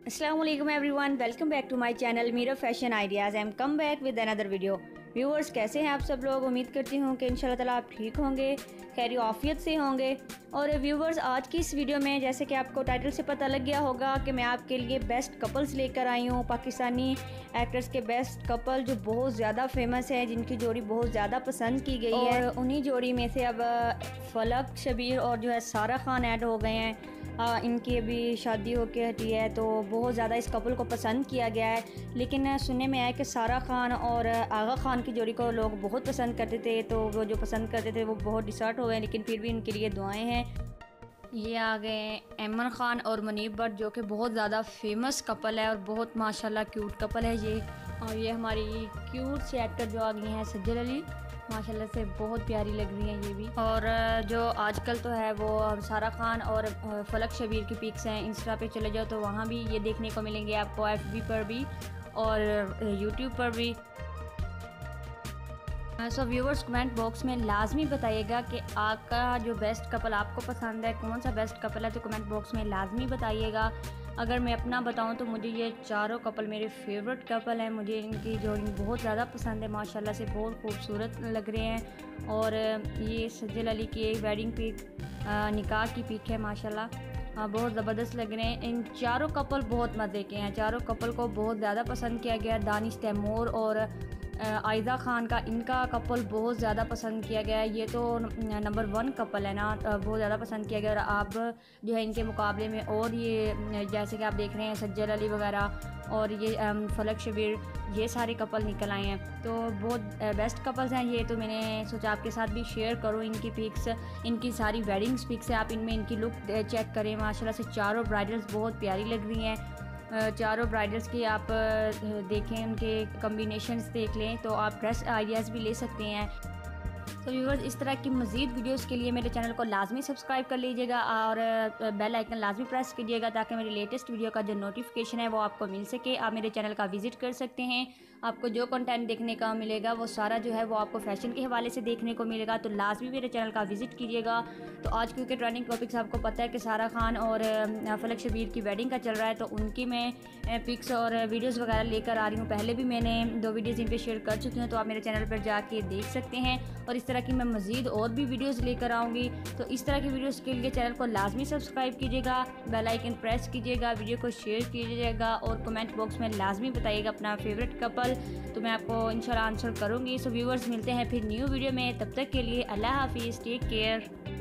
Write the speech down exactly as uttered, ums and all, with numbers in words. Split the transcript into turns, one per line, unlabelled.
अस्सलाम वालेकुम everyone, welcome back to my channel Meera fashion ideas. I am come back with another video. Viewers, कैसे हैं आप सब लोग? उम्मीद करती हूँ कि इंशाल्लाह ताला आप ठीक होंगे, खैर आफियत से होंगे। और व्यूअर्स, आज की इस वीडियो में जैसे कि आपको टाइटल से पता लग गया होगा कि मैं आपके लिए बेस्ट कपल्स लेकर आई हूँ। पाकिस्तानी एक्टर्स के बेस्ट कपल जो बहुत ज़्यादा फेमस है, जिनकी जोड़ी बहुत ज़्यादा पसंद की गई है। और उन्हीं जोड़ी में से अब फलक शबीर और जो है सारा खान ऐड हो गए हैं। आ, इनकी अभी शादी होके हटी है, तो बहुत ज़्यादा इस कपल को पसंद किया गया है। लेकिन सुनने में आया कि सारा खान और आगा खान की जोड़ी को लोग बहुत पसंद करते थे, तो वो जो पसंद करते थे वो बहुत डिसर्ट हो गए। लेकिन फिर भी इनके लिए दुआएं हैं। ये आ गए एमन खान और मुनीब भट्ट, जो कि बहुत ज़्यादा फेमस कपल है और बहुत माशाल्लाह क्यूट कपल है ये। और ये हमारी क्यूट से एक्टर जो आ गई हैं सज्जल अली, माशाल्लाह से बहुत प्यारी लग रही हैं ये भी। और जो आजकल तो है वो सारा खान और फलक शबीर की पिक्स हैं। इंस्टा पे चले जाओ तो वहाँ भी ये देखने को मिलेंगे आपको, एफबी पर भी और यूट्यूब पर भी। सो व्यूवर्स, कमेंट बॉक्स में लाजमी बताइएगा कि आपका जो बेस्ट कपल आपको पसंद है, कौन सा बेस्ट कपल है, तो कमेंट बॉक्स में लाजमी बताइएगा। अगर मैं अपना बताऊं तो मुझे ये चारों कपल मेरे फेवरेट कपल हैं। मुझे इनकी जोड़ी बहुत ज़्यादा पसंद है, माशाल्लाह से बहुत खूबसूरत लग रहे हैं। और ये सज्जल अली की वेडिंग पिक, निकाह की पिक है, माशाल्लाह बहुत ज़बरदस्त लग रहे हैं। इन चारों कपल बहुत मज़े के हैं। चारों कपल को बहुत ज़्यादा पसंद किया गया। दानिश तैमूर और आयजा खान का, इनका कपल बहुत ज़्यादा पसंद किया गया है। ये तो नंबर वन कपल है ना, बहुत ज़्यादा पसंद किया गया। और आप जो है इनके मुकाबले में और ये जैसे कि आप देख रहे हैं सज्जल अली वगैरह और ये फलक शबीर, ये सारे कपल निकल आए हैं, तो बहुत बेस्ट कपल्स हैं ये। तो मैंने सोचा आपके साथ भी शेयर करूँ इनकी पिक्स, इनकी सारी वेडिंग्स पिक्स है। आप इनमें इनकी लुक चेक करें, माशाल्लाह से चारों ब्राइडल्स बहुत प्यारी लग रही हैं। चारों ब्राइडल्स की आप देखें, उनके कम्बिनेशंस देख लें, तो आप ड्रेस आइडियाज़ भी ले सकते हैं। तो व्यूअर्स, इस तरह की मज़ीद वीडियोस के लिए मेरे चैनल को लाजमी सब्सक्राइब कर लीजिएगा और बेल आइकन लाजमी प्रेस कीजिएगा, ताकि मेरी लेटेस्ट वीडियो का जो नोटिफिकेशन है वो आपको मिल सके। आप मेरे चैनल का विजिट कर सकते हैं। आपको जो कंटेंट देखने का मिलेगा वो सारा जो है वो आपको फैशन के हवाले से देखने को मिलेगा, तो लाजमी मेरे चैनल का विजिट कीजिएगा। तो आज क्योंकि ट्रेंडिंग टॉपिक्स आपको पता है कि सारा खान और फलक शबीर की वेडिंग का चल रहा है, तो उनकी मैं पिक्स और वीडियोज़ वगैरह लेकर आ रही हूँ। पहले भी मैंने दो वीडियोज़ इन पर शेयर कर चुकी हूँ, तो आप मेरे चैनल पर जाके देख सकते हैं। और इस तरह की मैं मज़ीद और भी वीडियोस लेकर आऊँगी, तो इस तरह की वीडियोस के लिए चैनल को लाजमी सब्सक्राइब कीजिएगा, बेल आइकन प्रेस कीजिएगा, वीडियो को शेयर कीजिएगा और कमेंट बॉक्स में लाजमी बताइएगा अपना फेवरेट कपल, तो मैं आपको इंशाल्लाह आंसर करूँगी। सो व्यूअर्स, मिलते हैं फिर न्यू वीडियो में, तब तक के लिए अल्लाह हाफिज़, टेक केयर।